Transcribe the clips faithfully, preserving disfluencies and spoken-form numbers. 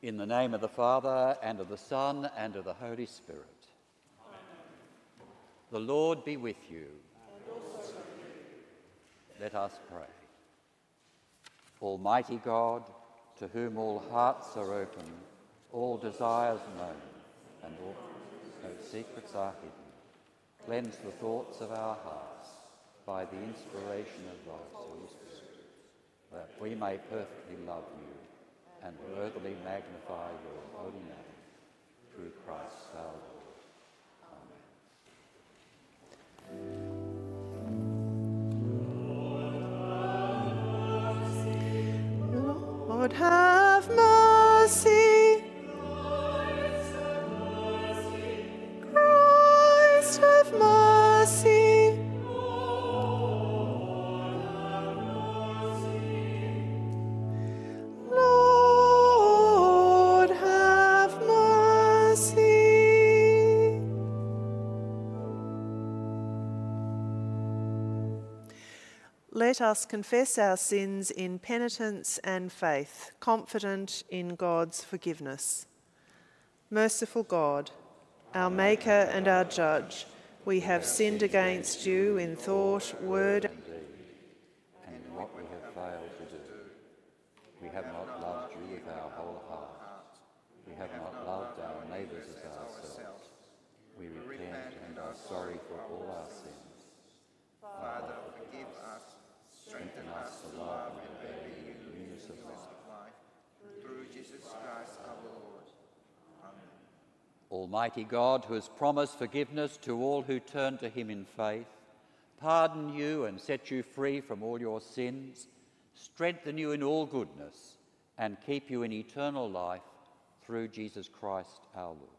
In the name of the Father, and of the Son, and of the Holy Spirit. Amen. The Lord be with you. And also with you. Let us pray. Almighty God, to whom all hearts are open, all desires known, and all no secrets are hidden, cleanse the thoughts of our hearts by the inspiration of thy Holy Spirit, that we may perfectly love you and worthily magnify your holy name, through Christ our Lord. Amen. Lord, have mercy. Christ, have mercy. Lord, have mercy. Let us confess our sins in penitence and faith, confident in God's forgiveness. Merciful God, our Maker and our Judge, we have sinned against you in thought, word, and deed, and in what we have failed to do. We have not loved you with our whole heart. We have not loved our neighbours as ourselves. We repent and are sorry for all our sins. Father, forgive us, Strengthen us to love and obey you in newness of life. through Jesus Christ our Lord. Amen. Almighty God, who has promised forgiveness to all who turn to him in faith, pardon you and set you free from all your sins, strengthen you in all goodness, and keep you in eternal life through Jesus Christ our Lord.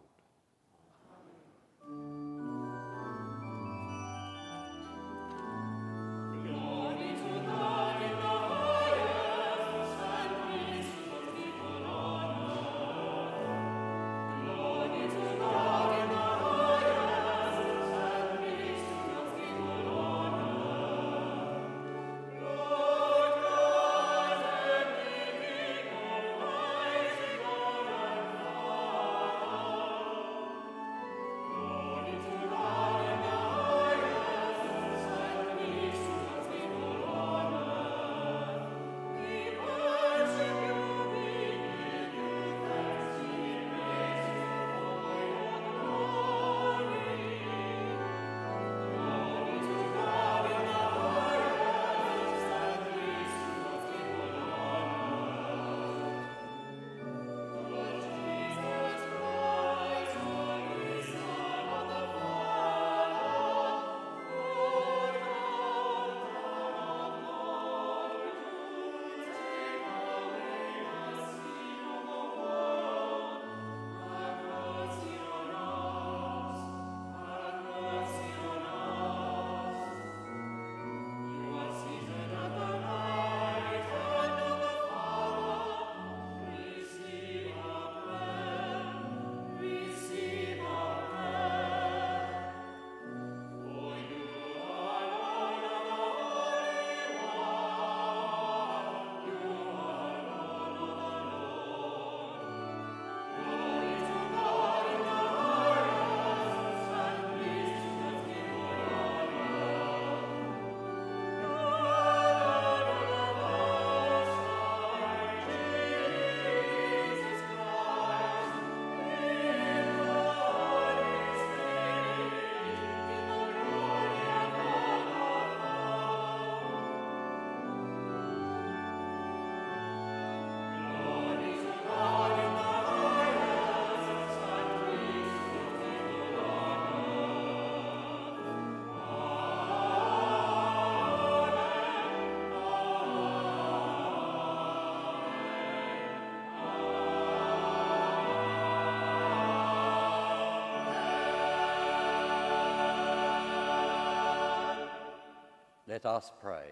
Let us pray.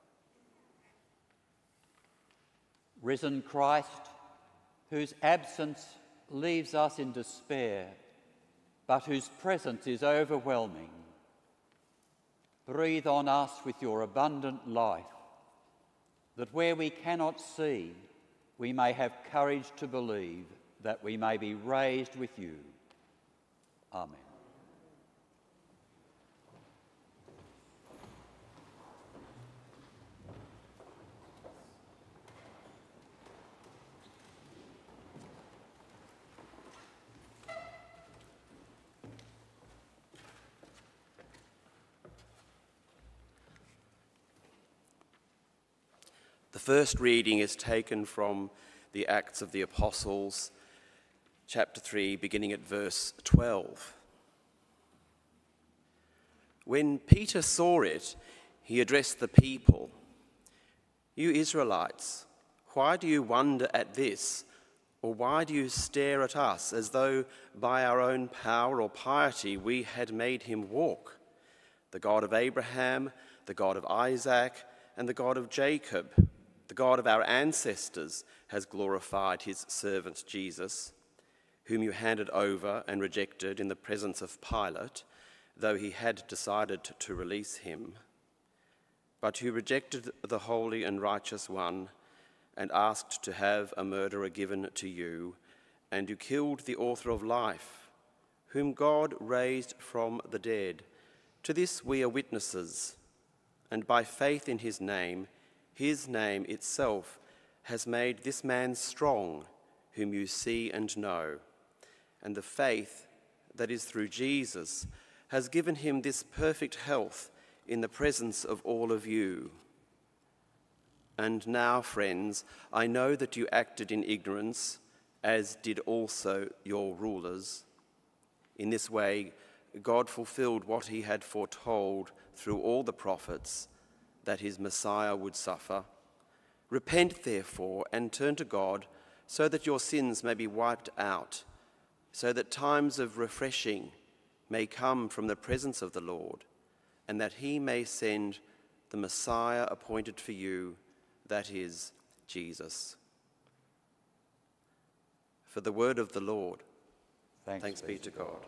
Risen Christ, whose absence leaves us in despair, but whose presence is overwhelming, breathe on us with your abundant life, that where we cannot see, we may have courage to believe that we may be raised with you. Amen. The first reading is taken from the Acts of the Apostles, chapter three, beginning at verse twelve. When Peter saw it, he addressed the people. "You Israelites, why do you wonder at this? Or why do you stare at us as though by our own power or piety we had made him walk? The God of Abraham, the God of Isaac, and the God of Jacob, the God of our ancestors, has glorified his servant Jesus, whom you handed over and rejected in the presence of Pilate, though he had decided to release him. But you rejected the holy and righteous one and asked to have a murderer given to you, and you killed the author of life, whom God raised from the dead. To this we are witnesses, and by faith in his name, his name itself has made this man strong, whom you see and know. And the faith that is through Jesus has given him this perfect health in the presence of all of you. And now, friends, I know that you acted in ignorance, as did also your rulers. In this way, God fulfilled what he had foretold through all the prophets, that his Messiah would suffer. Repent, therefore, and turn to God, so that your sins may be wiped out, so that times of refreshing may come from the presence of the Lord, and that he may send the Messiah appointed for you, that is, Jesus." For the word of the Lord. Thanks, Thanks be to God.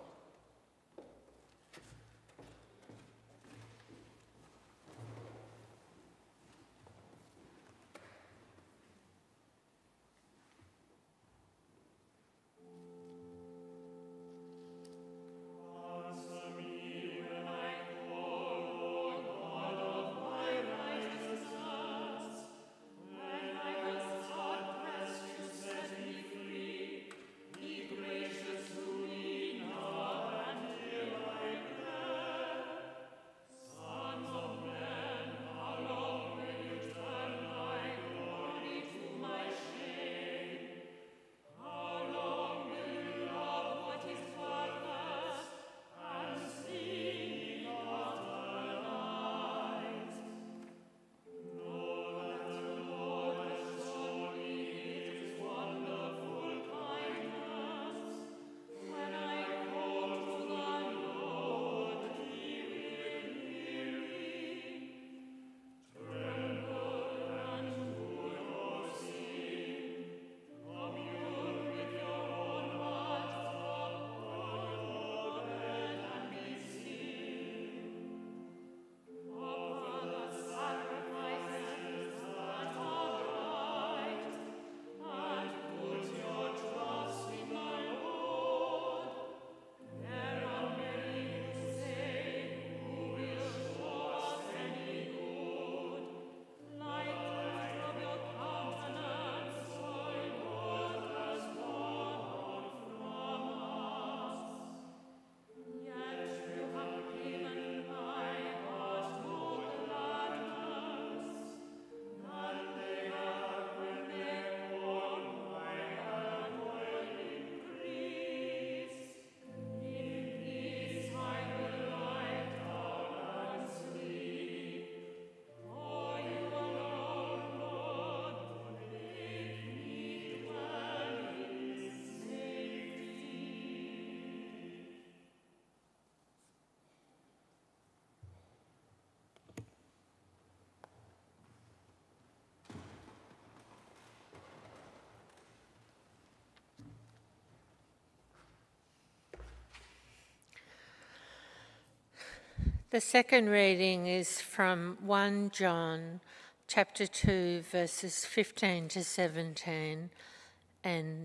The second reading is from First John chapter two, verses fifteen to seventeen, and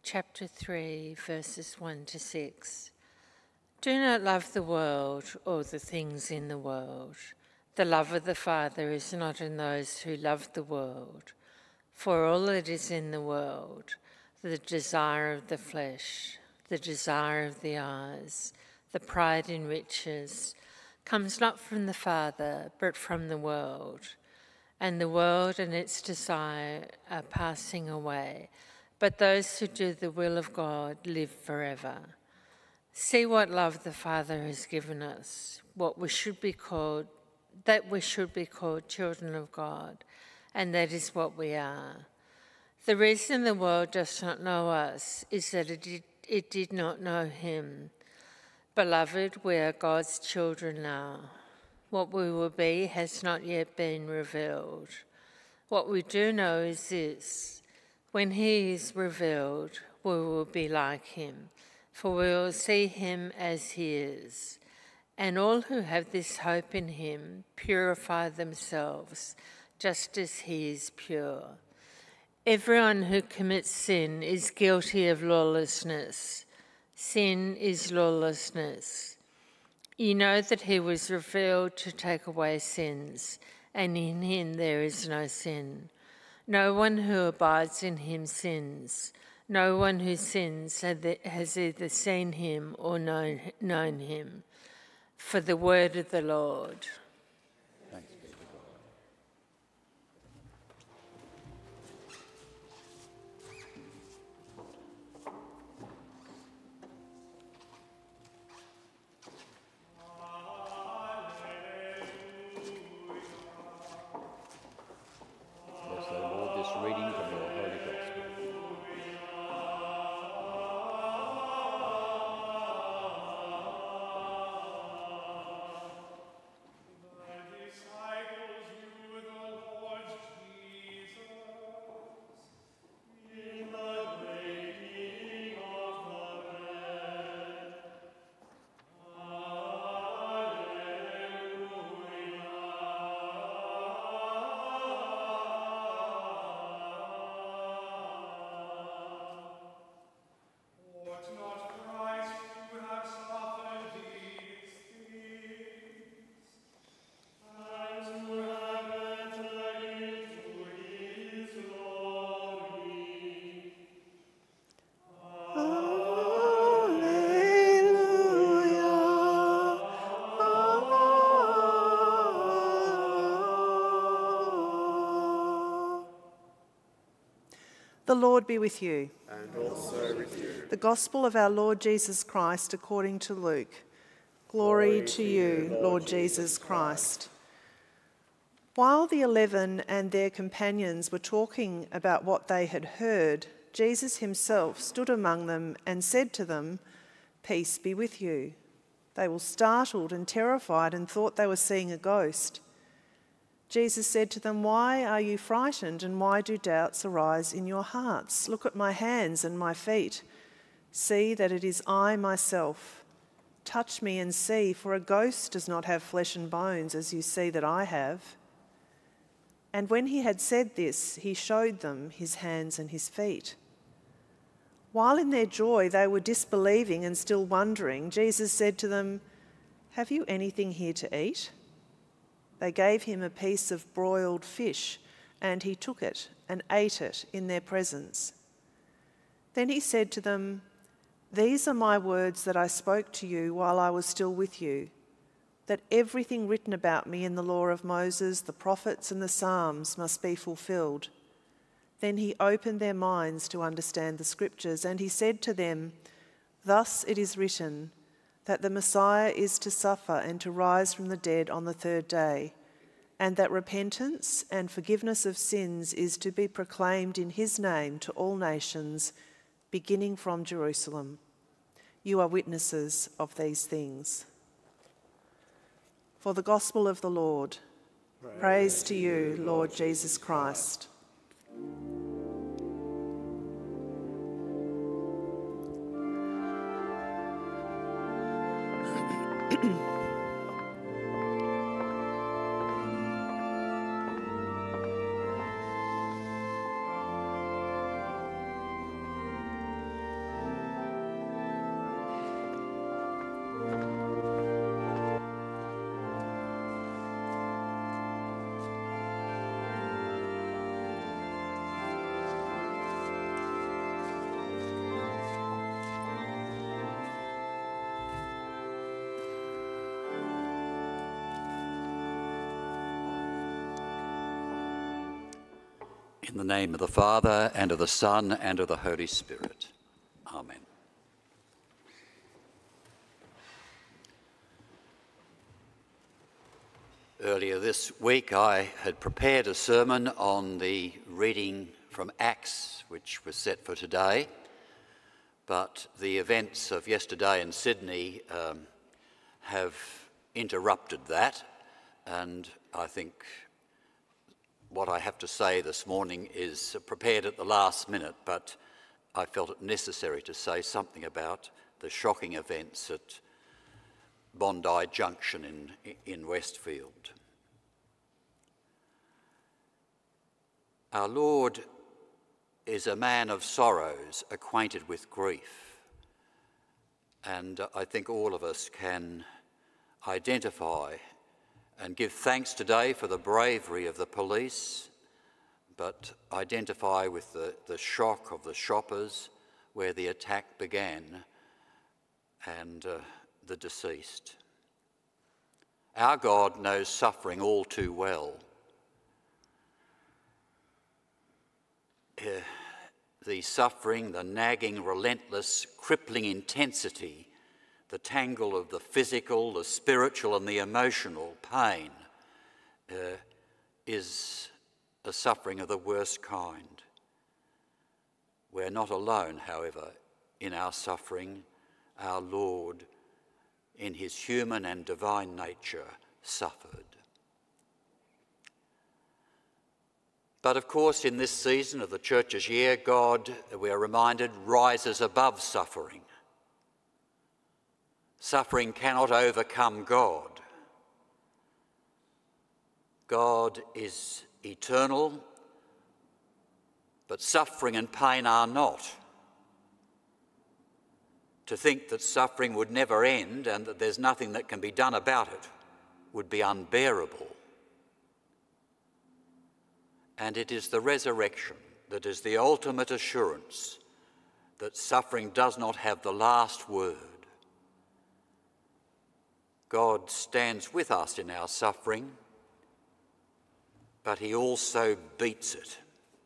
chapter three, verses one to six. Do not love the world or the things in the world. The love of the Father is not in those who love the world. For all that is in the world, the desire of the flesh, the desire of the eyes, the pride in riches, comes not from the Father, but from the world. And the world and its desire are passing away, but those who do the will of God live forever. See what love the Father has given us, what we should be called, that we should be called children of God, and that is what we are. The reason the world does not know us is that it did, it did not know him. Beloved, we are God's children now. What we will be has not yet been revealed. What we do know is this: when he is revealed, we will be like him, for we will see him as he is. And all who have this hope in him purify themselves, just as he is pure. Everyone who commits sin is guilty of lawlessness. Sin is lawlessness. You know that he was revealed to take away sins, and in him there is no sin. No one who abides in him sins. No one who sins has either seen him or known, known him. For the word of the Lord. Thanks be to God. Bless, O Lord, this reading from your Holy Gospel. The Lord be with you. And also with you. The Gospel of our Lord Jesus Christ according to Luke. Glory, Glory to you, Lord, Lord Jesus Christ. While the eleven and their companions were talking about what they had heard, Jesus himself stood among them and said to them, "Peace be with you." They were startled and terrified and thought they were seeing a ghost. Jesus said to them, "Why are you frightened, and why do doubts arise in your hearts? Look at my hands and my feet. See that it is I myself. Touch me and see, for a ghost does not have flesh and bones, as you see that I have." And when he had said this, he showed them his hands and his feet. While in their joy they were disbelieving and still wondering, Jesus said to them, "Have you anything here to eat?" They gave him a piece of broiled fish, and he took it and ate it in their presence. Then he said to them, "These are my words that I spoke to you while I was still with you, that everything written about me in the law of Moses, the prophets and the Psalms must be fulfilled." Then he opened their minds to understand the scriptures, and he said to them, "Thus it is written, that the Messiah is to suffer and to rise from the dead on the third day, and that repentance and forgiveness of sins is to be proclaimed in his name to all nations, beginning from Jerusalem. You are witnesses of these things." For the gospel of the Lord. Praise, Praise to you, Lord Jesus Christ. In the name of the Father, and of the Son, and of the Holy Spirit. Amen. Earlier this week I had prepared a sermon on the reading from Acts, which was set for today, but the events of yesterday in Sydney um, have interrupted that, and I think what I have to say this morning is prepared at the last minute, but I felt it necessary to say something about the shocking events at Bondi Junction in, in Westfield. Our Lord is a man of sorrows, acquainted with grief, and I think all of us can identify and give thanks today for the bravery of the police, but identify with the, the shock of the shoppers where the attack began and uh, the deceased. Our God knows suffering all too well. Uh, the suffering, the nagging, relentless, crippling intensity, the tangle of the physical, the spiritual and the emotional pain uh, is a suffering of the worst kind. We're not alone, however, in our suffering. Our Lord, in his human and divine nature, suffered. But of course, in this season of the Church's year, God, we are reminded, rises above suffering. Suffering cannot overcome God. God is eternal, but suffering and pain are not. To think that suffering would never end and that there's nothing that can be done about it would be unbearable. And it is the resurrection that is the ultimate assurance that suffering does not have the last word. God stands with us in our suffering, but he also beats it.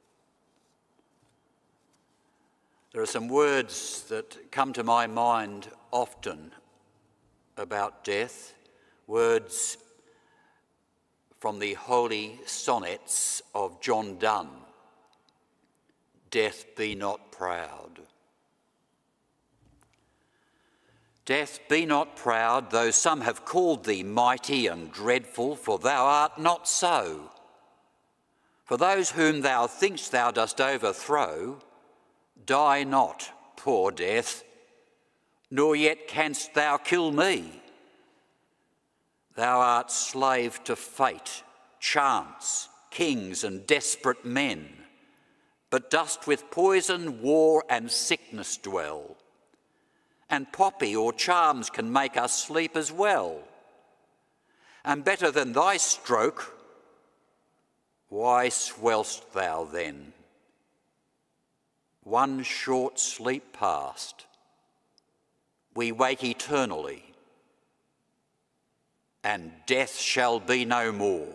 There are some words that come to my mind often about death, words from the holy sonnets of John Donne. Death, be not proud. Death, be not proud, though some have called thee mighty and dreadful, for thou art not so. For those whom thou think'st thou dost overthrow, die not, poor death, nor yet canst thou kill me. Thou art slave to fate, chance, kings and desperate men, but dost with poison, war and sickness dwell. And poppy or charms can make us sleep as well. And better than thy stroke, why swell'st thou then? One short sleep past, we wake eternally, and death shall be no more.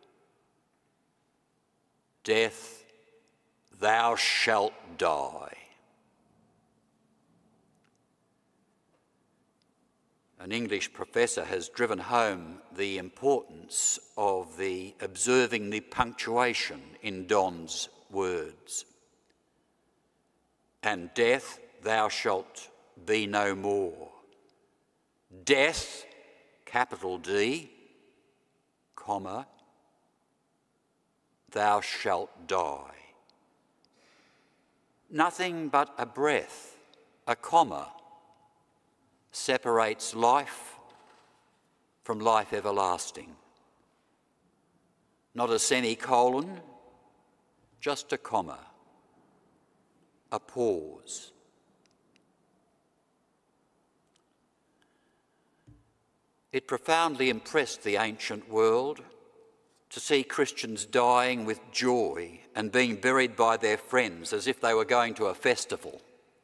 Death, thou shalt die. An English professor has driven home the importance of the observing the punctuation in Donne's words. And death, thou shalt be no more. Death, capital D, comma, thou shalt die. Nothing but a breath, a comma, separates life from life everlasting. Not a semicolon, just a comma, a pause. It profoundly impressed the ancient world to see Christians dying with joy and being buried by their friends as if they were going to a festival.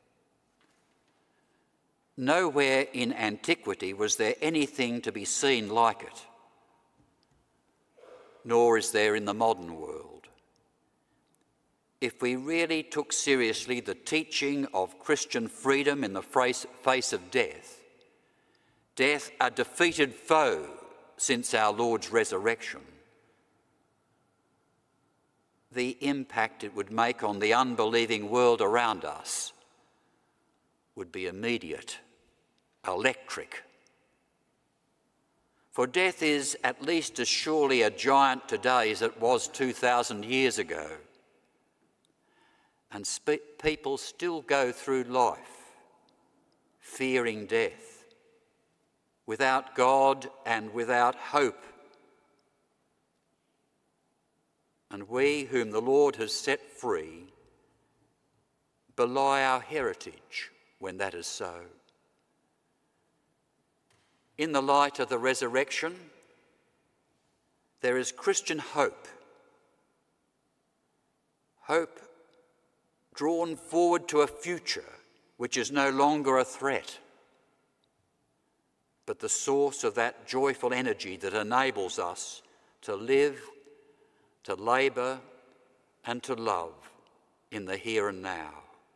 Nowhere in antiquity was there anything to be seen like it, nor is there in the modern world. if we really took seriously the teaching of Christian freedom in the face of death, death a defeated foe since our Lord's resurrection, the impact it would make on the unbelieving world around us would be immediate, electric. For death is at least as surely a giant today as it was two thousand years ago. And spe- people still go through life fearing death, without God and without hope. And we, whom the Lord has set free, belie our heritage when that is so. In the light of the resurrection, there is Christian hope. Hope drawn forward to a future which is no longer a threat, but the source of that joyful energy that enables us to live, to labour and to love in the here and now.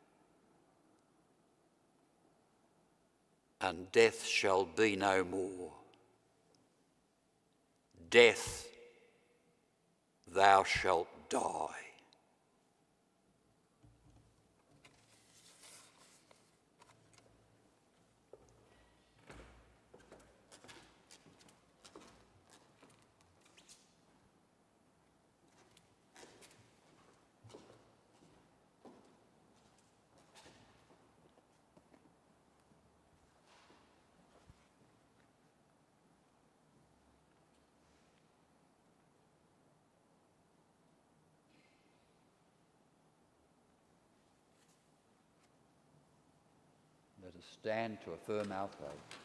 And death shall be no more. Death, thou shalt die. Let us stand to affirm our faith.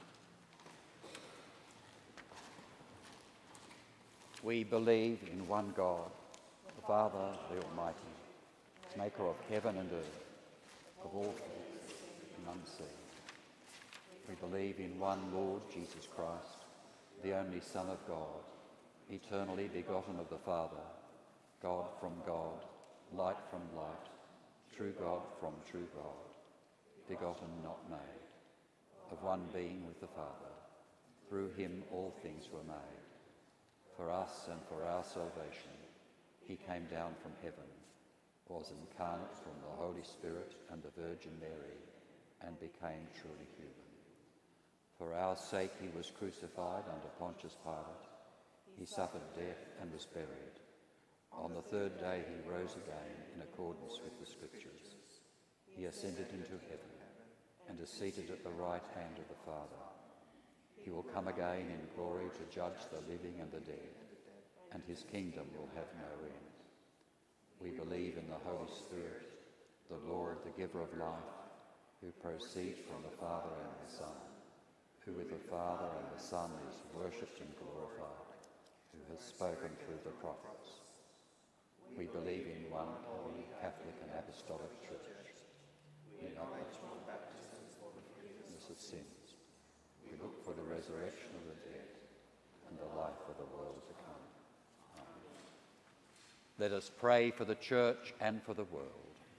We believe in one God, the Father, the Almighty, maker of heaven and earth, of all things and unseen. We believe in one Lord Jesus Christ, the only Son of God, eternally begotten of the Father, God from God, light from light, true God from true God, begotten, not made, of one being with the Father. Through him all things were made. For us and for our salvation, he came down from heaven, was incarnate from the Holy Spirit and the Virgin Mary, and became truly human. For our sake he was crucified under Pontius Pilate. He suffered death and was buried. On the third day he rose again in accordance with the Scriptures. He ascended into heaven and is seated at the right hand of the Father. He will come again in glory to judge the living and the dead, and his kingdom will have no end. We believe in the Holy Spirit, the Lord, the giver of life, who proceeds from the Father and the Son, who with the Father and the Son is worshipped and glorified, who has spoken through the prophets. We believe in one holy, Catholic and Apostolic Church. We acknowledge baptism for the forgiveness of sins. We look for the resurrection of the dead and the life of the world to come. Amen. Let us pray for the Church and for the world.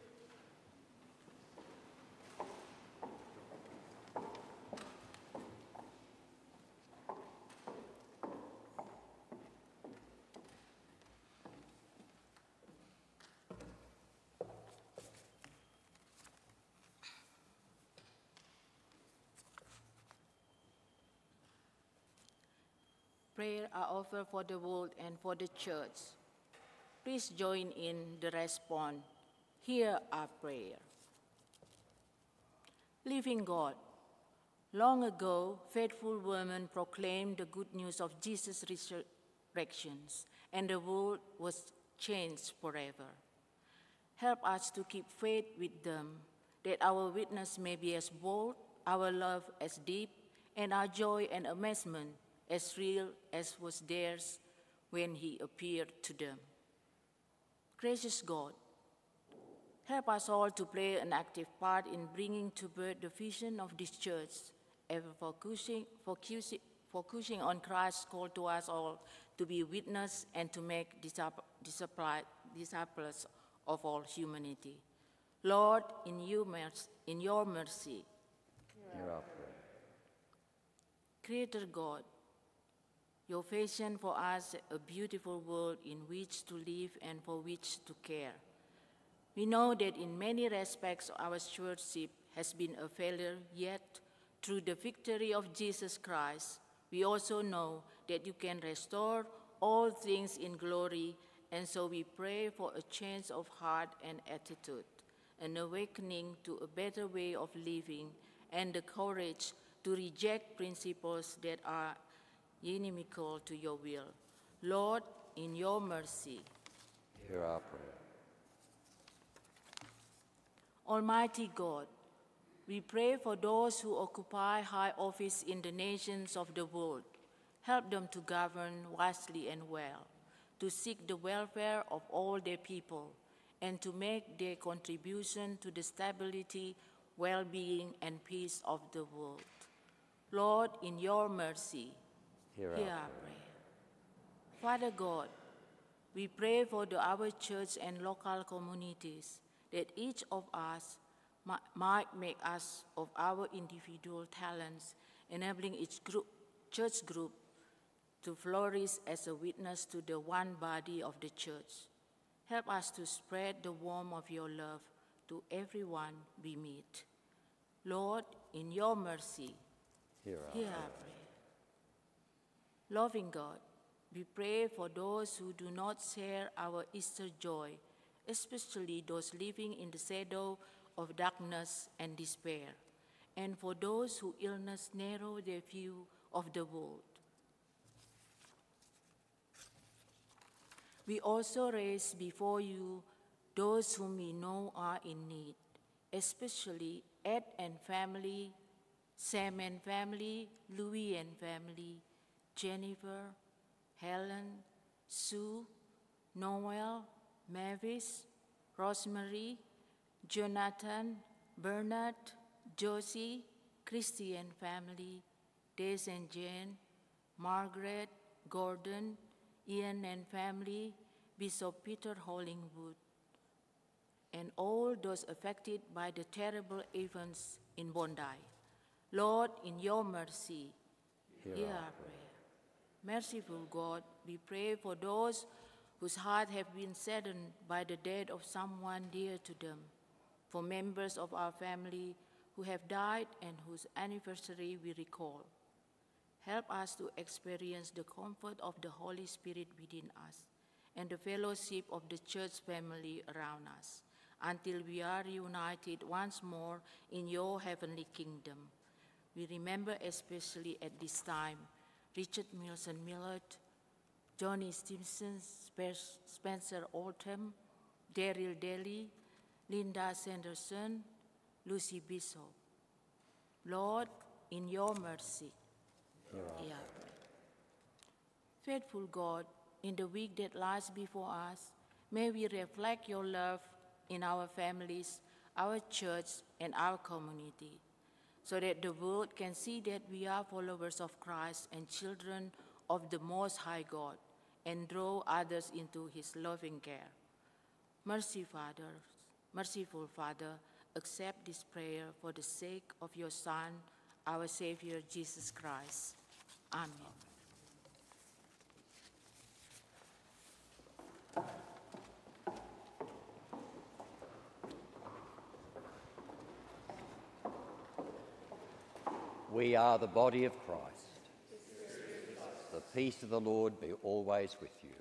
Prayer are offered for the world and for the Church. Please join in the response. Hear our prayer. Living God, long ago, faithful women proclaimed the good news of Jesus' resurrection, and the world was changed forever. Help us to keep faith with them, that our witness may be as bold, our love as deep, and our joy and amazement as real as was theirs when he appeared to them. Gracious God, help us all to play an active part in bringing to birth the vision of this church, ever focusing, focusing, focusing on Christ's call to us all to be witnesses and to make disciples of all humanity. Lord, in, you mercy, in your mercy, Hear our prayer. Creator God, you fashion for us a beautiful world in which to live and for which to care. We know that in many respects our stewardship has been a failure, yet through the victory of Jesus Christ, we also know that you can restore all things in glory, and so we pray for a change of heart and attitude, an awakening to a better way of living, and the courage to reject principles that are inimical to your will. Lord, in your mercy, Hear our prayer. Almighty God, we pray for those who occupy high office in the nations of the world. Help them to govern wisely and well, to seek the welfare of all their people, and to make their contribution to the stability, well-being, and peace of the world. Lord, in your mercy, Hear our hear prayer. our prayer. Father God, we pray for the, our church and local communities, that each of us mi- might make us of our individual talents, enabling each group, church group to flourish as a witness to the one body of the church. Help us to spread the warmth of your love to everyone we meet. Lord, in your mercy, Hear our hear prayer. our prayer. Loving God, we pray for those who do not share our Easter joy, especially those living in the shadow of darkness and despair, and for those whose illness narrow their view of the world. We also raise before you those whom we know are in need, especially Ed and family, Sam and family, Louis and family, Jennifer, Helen, Sue, Noel, Mavis, Rosemary, Jonathan, Bernard, Josie, Christy and family, Des and Jane, Margaret, Gordon, Ian and family, Bishop Peter Hollingwood, and all those affected by the terrible events in Bondi. Lord, in your mercy, Hear hear our our prayer. Merciful God, we pray for those whose hearts have been saddened by the death of someone dear to them, for members of our family who have died and whose anniversary we recall. Help us to experience the comfort of the Holy Spirit within us and the fellowship of the church family around us until we are reunited once more in your heavenly kingdom. We remember especially at this time Richard Milson Millett, Johnny Stimson, Spencer Oldham, Daryl Daly, Linda Sanderson, Lucy Bishop. Lord, in your mercy, Hear our hear our prayer. Faithful God, in the week that lies before us, may we reflect your love in our families, our church, and our community, so that the world can see that we are followers of Christ and children of the Most High God, and draw others into his loving care. Mercy, Father, merciful Father, accept this prayer for the sake of your Son, our Savior, Jesus Christ. Amen. We are the body of Christ. The peace of the Lord be always with you.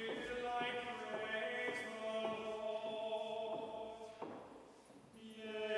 Praise the Lord.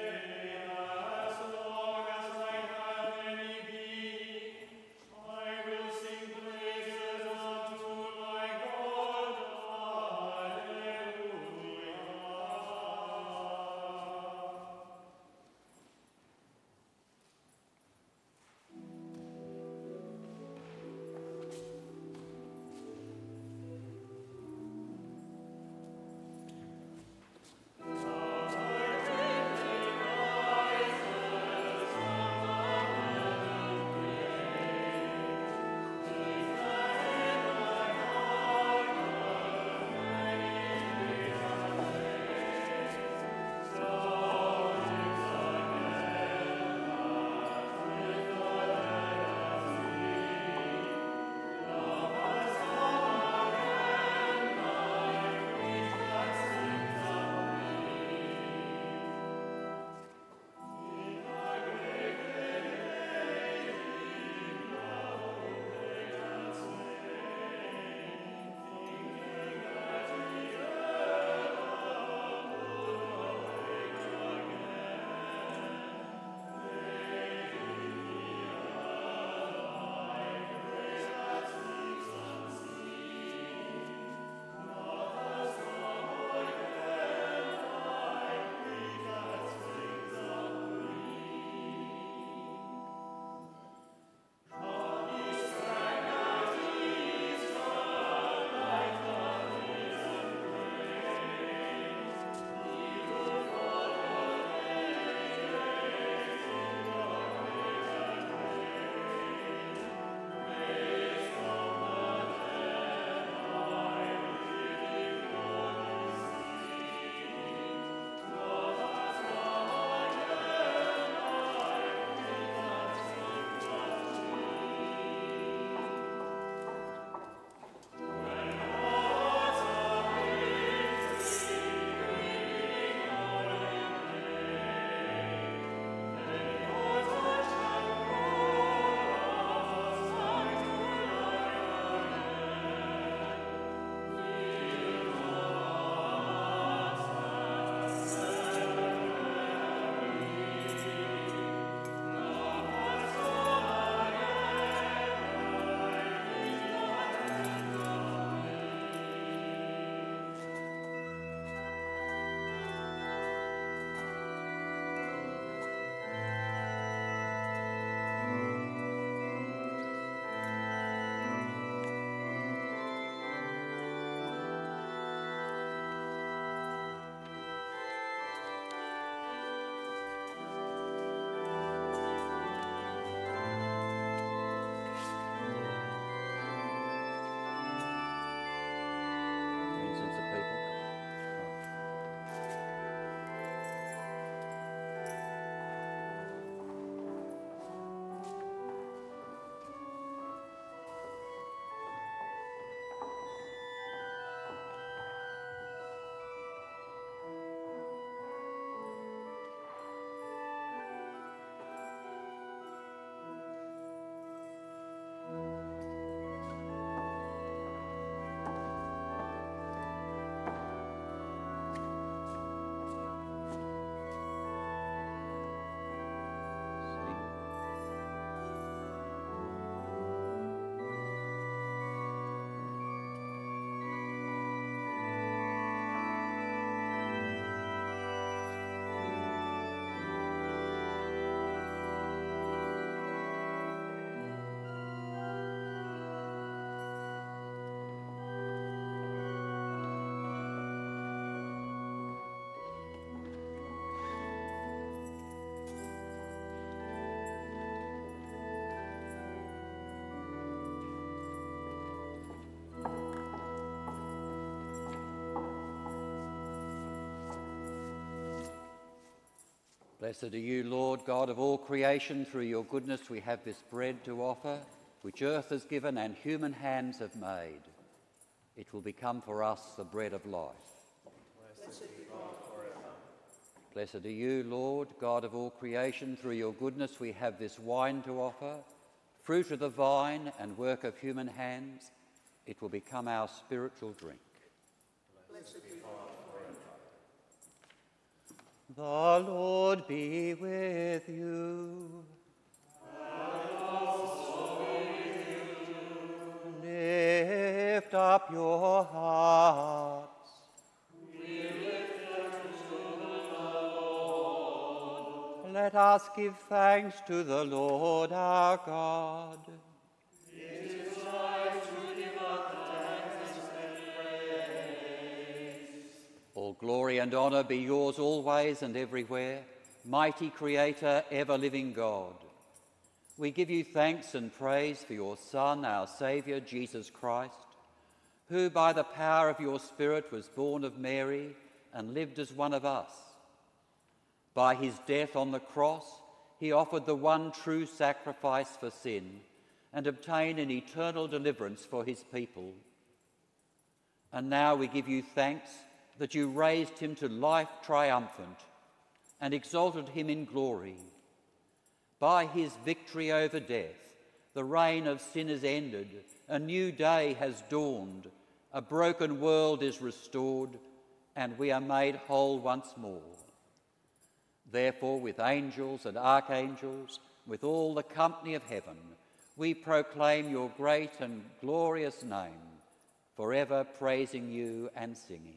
Blessed are you, Lord, God of all creation. Through your goodness we have this bread to offer, which earth has given and human hands have made. It will become for us the bread of life. Blessed be God forever. Blessed are you, Lord, God of all creation. Through your goodness we have this wine to offer, fruit of the vine and work of human hands. It will become our spiritual drink. Blessed be God forever. The Lord be with you. And also with you. Lift up your hearts. We lift them to the Lord. Let us give thanks to the Lord our God. It is right to give up thanks and praise. All glory and honour be yours always and everywhere, mighty Creator, ever-living God. We give you thanks and praise for your Son, our Saviour, Jesus Christ, who by the power of your Spirit was born of Mary and lived as one of us. By his death on the cross, he offered the one true sacrifice for sin and obtained an eternal deliverance for his people. And now we give you thanks that you raised him to life triumphant and exalted him in glory. By his victory over death, the reign of sin is ended, a new day has dawned, a broken world is restored, and we are made whole once more. Therefore, with angels and archangels, with all the company of heaven, we proclaim your great and glorious name, forever praising you and singing.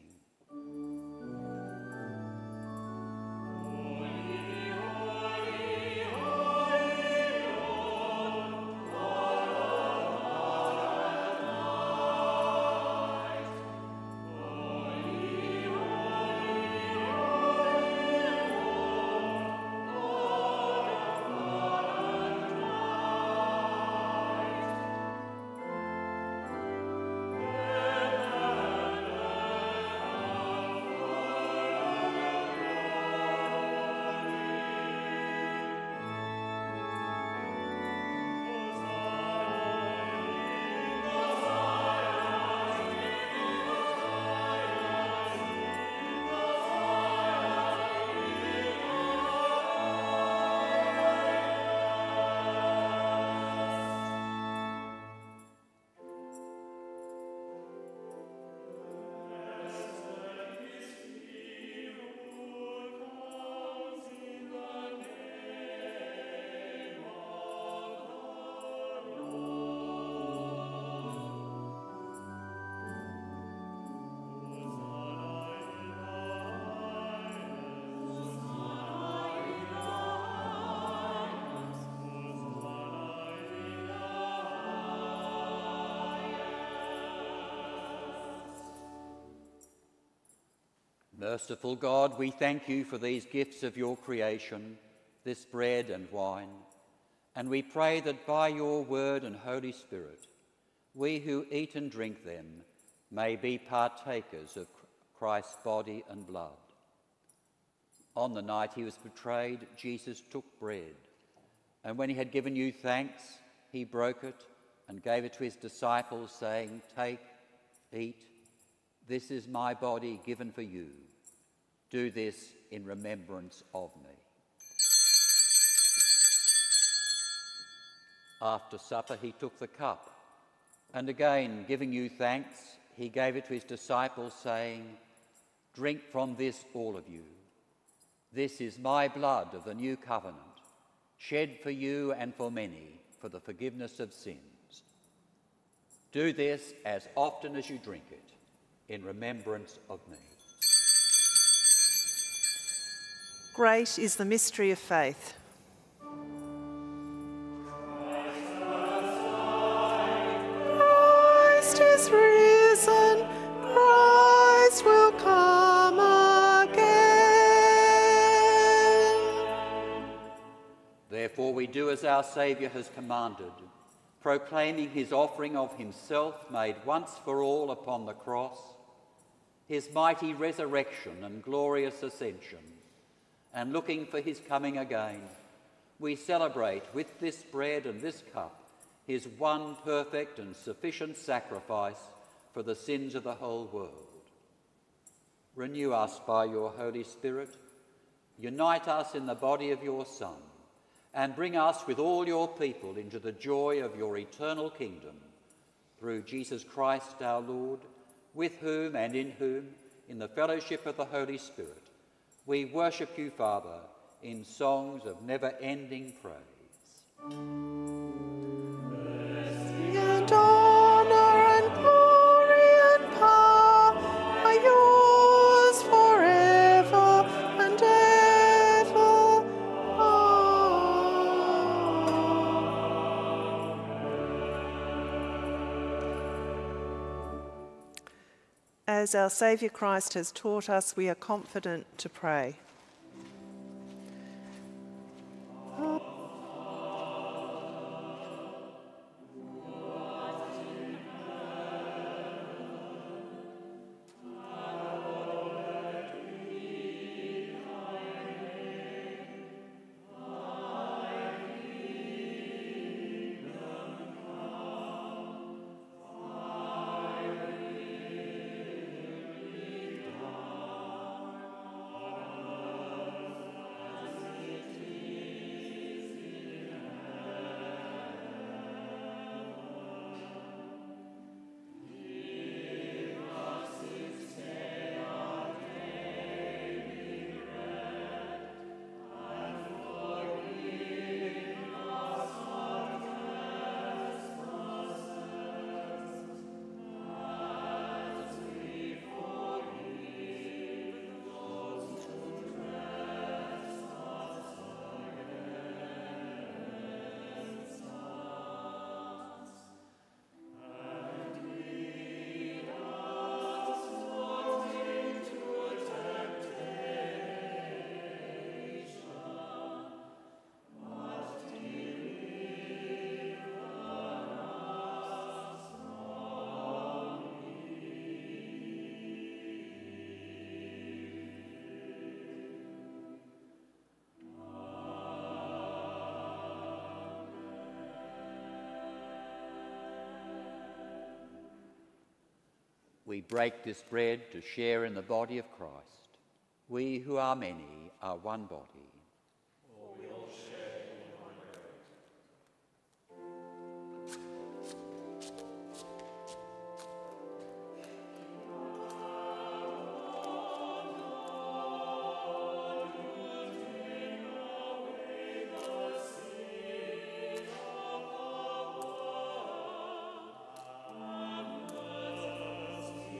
Merciful God, we thank you for these gifts of your creation, this bread and wine, and we pray that by your word and Holy Spirit, we who eat and drink them may be partakers of Christ's body and blood. On the night he was betrayed, Jesus took bread, and when he had given you thanks, he broke it and gave it to his disciples, saying, "Take, eat, this is my body given for you. Do this in remembrance of me." After supper, he took the cup, and again, giving you thanks, he gave it to his disciples, saying, "Drink from this, all of you. This is my blood of the new covenant, shed for you and for many for the forgiveness of sins. Do this as often as you drink it in remembrance of me." Great is the mystery of faith. Christ is risen, Christ will come again. Therefore we do as our Saviour has commanded, proclaiming his offering of himself made once for all upon the cross, his mighty resurrection and glorious ascension, and looking for his coming again, we celebrate with this bread and this cup his one perfect and sufficient sacrifice for the sins of the whole world. Renew us by your Holy Spirit, unite us in the body of your Son, and bring us with all your people into the joy of your eternal kingdom, through Jesus Christ our Lord, with whom and in whom, in the fellowship of the Holy Spirit, we worship you, Father, in songs of never-ending praise. And honour and glory and power are yours forever and ever. Amen. As our Saviour Christ has taught us, we are confident to pray. We break this bread to share in the body of Christ. We who are many are one body. For we all share in one bread.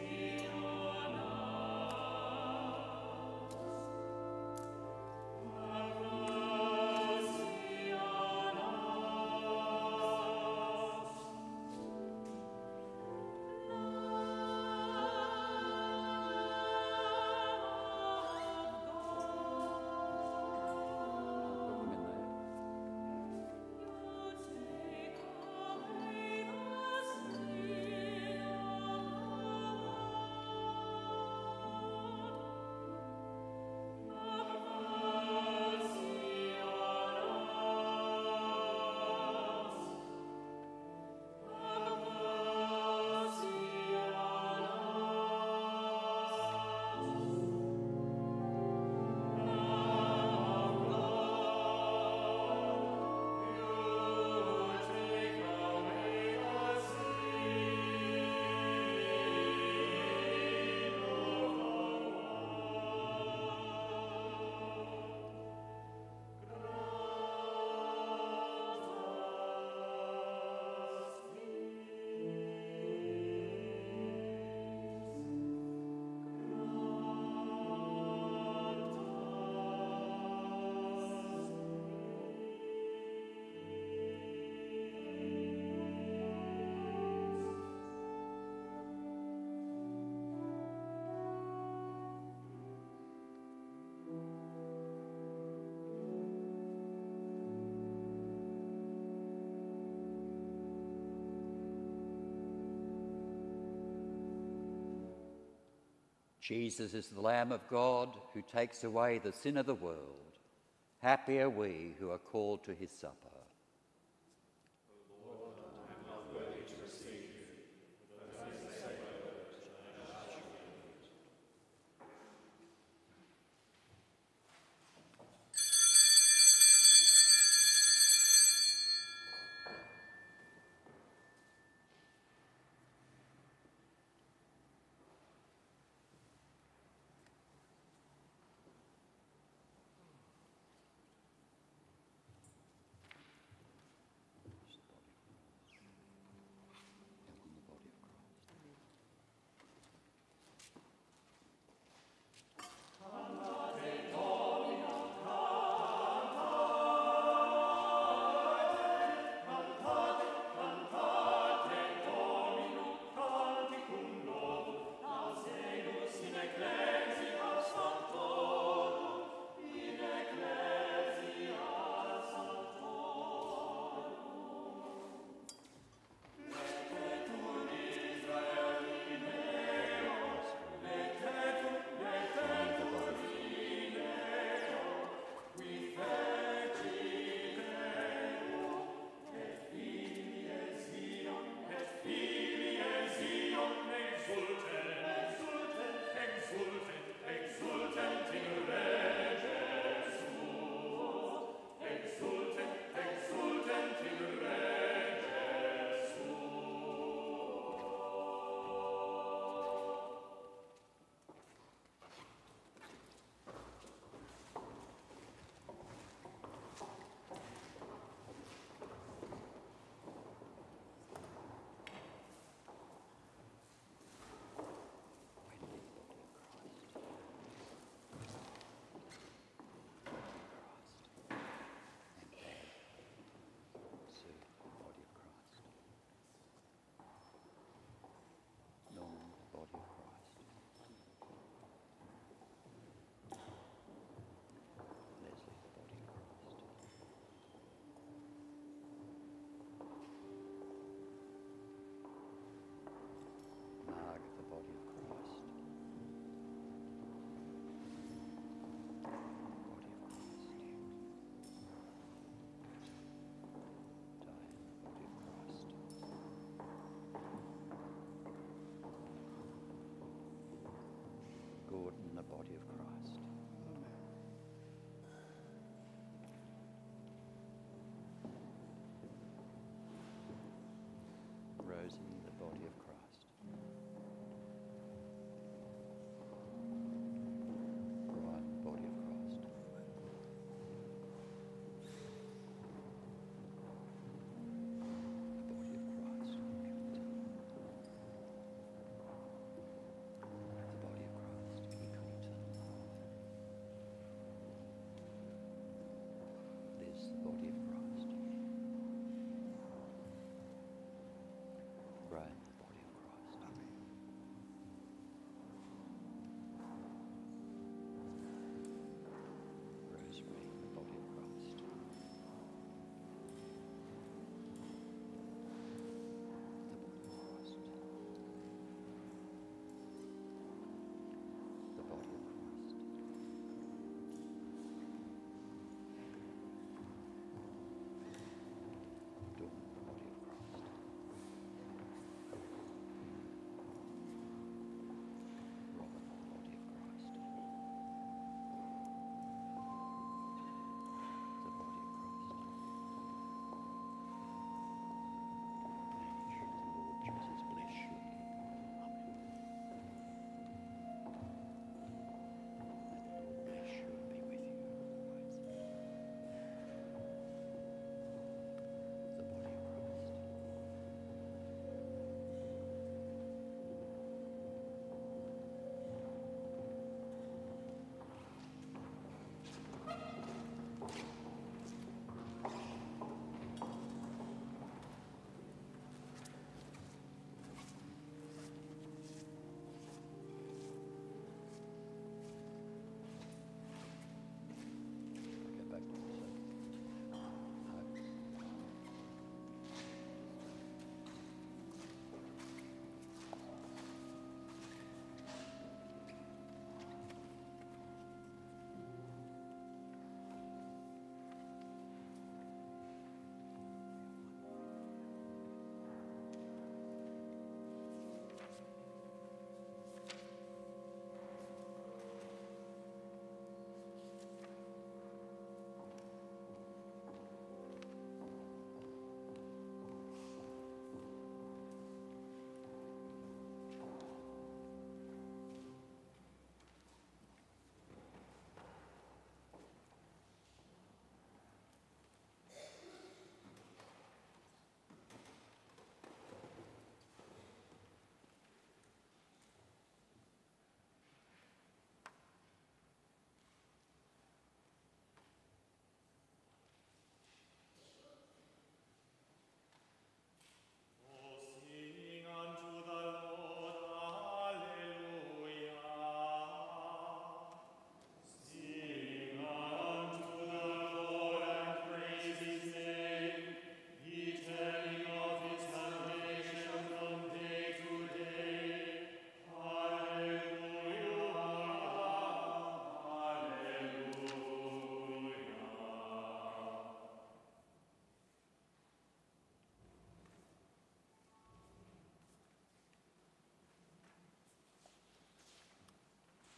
Amen. Jesus is the Lamb of God who takes away the sin of the world. Happy are we who are called to his supper.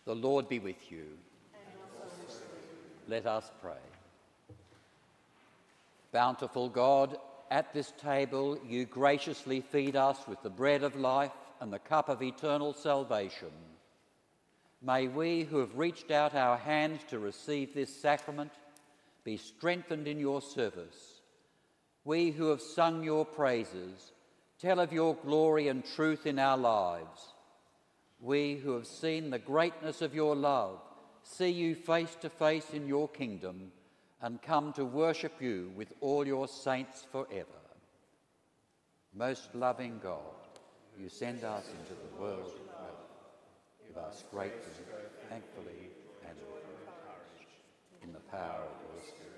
The Lord be with you. Let us pray. Bountiful God, at this table you graciously feed us with the bread of life and the cup of eternal salvation. May we who have reached out our hands to receive this sacrament be strengthened in your service. We who have sung your praises tell of your glory and truth in our lives. We who have seen the greatness of your love see you face to face in your kingdom and come to worship you with all your saints forever. Most loving God, you send us into the world of grace. Give us great strength, thankfully, and with courage, in the power of your Spirit.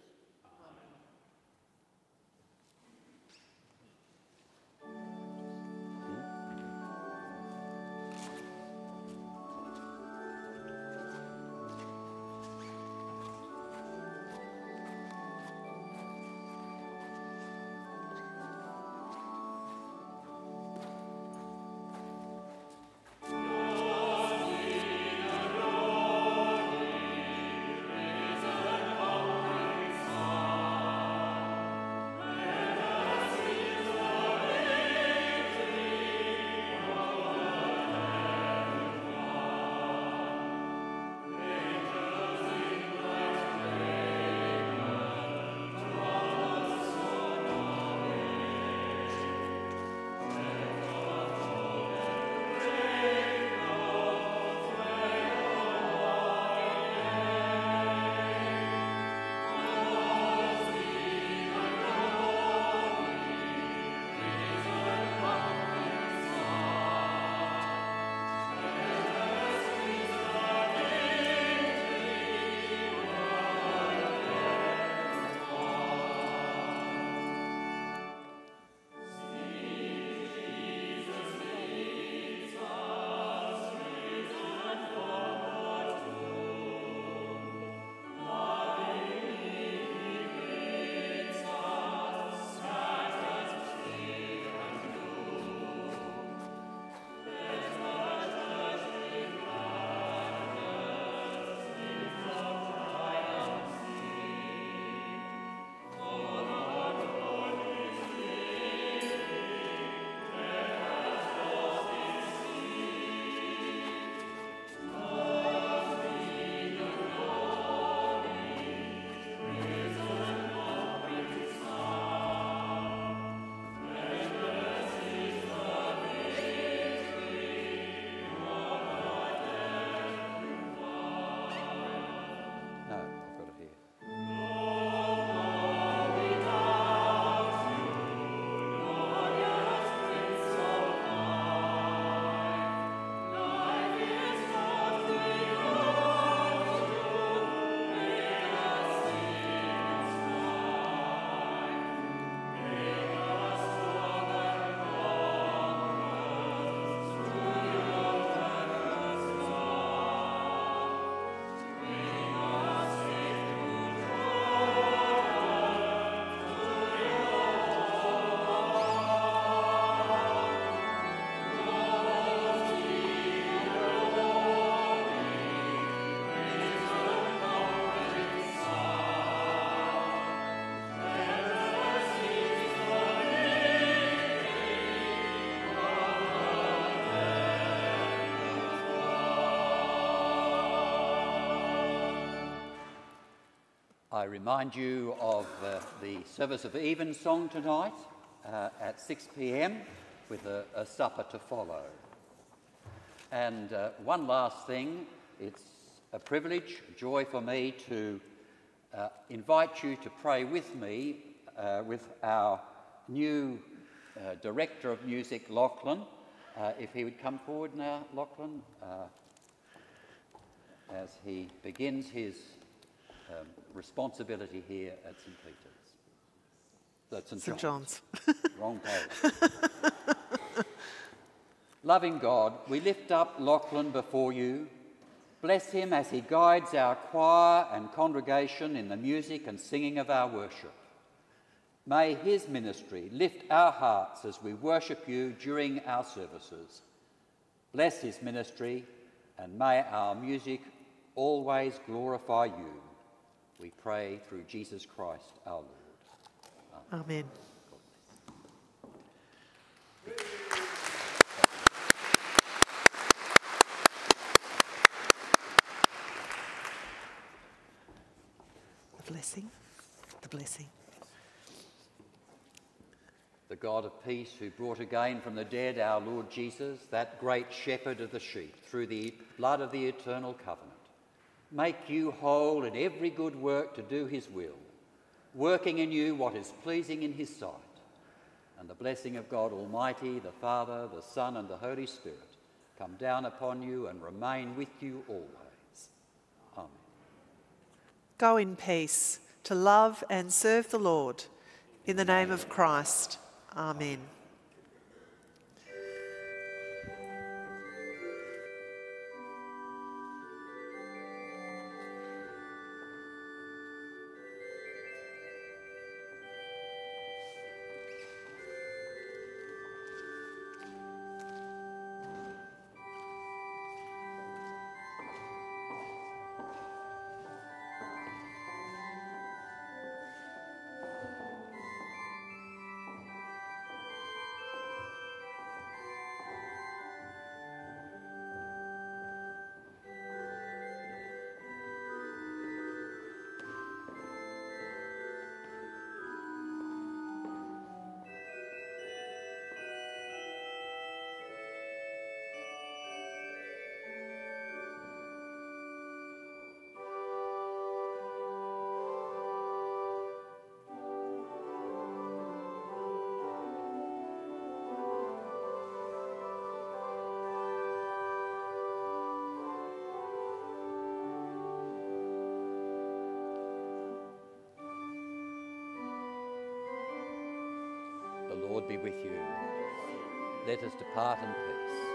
I remind you of uh, the service of evensong tonight uh, at six p m with a, a supper to follow. And uh, one last thing, it's a privilege, a joy for me to uh, invite you to pray with me uh, with our new uh, Director of Music, Lachlan. Uh, if he would come forward now, Lachlan, uh, as he begins his um, responsibility here at Saint Peter's. That's Saint Saint John's. John's. Wrong page. Loving God, we lift up Lachlan before you. Bless him as he guides our choir and congregation in the music and singing of our worship. May his ministry lift our hearts as we worship you during our services. Bless his ministry, and may our music always glorify you. We pray through Jesus Christ our Lord. Amen. Amen. The blessing, the blessing. The God of peace, who brought again from the dead our Lord Jesus, that great shepherd of the sheep, through the blood of the eternal covenant, make you whole in every good work to do his will, working in you what is pleasing in his sight. And the blessing of God Almighty, the Father, the Son, and the Holy Spirit, come down upon you and remain with you always. Amen. Go in peace to love and serve the Lord. In the name of Christ. Amen. The Lord be with you. Let us depart in peace.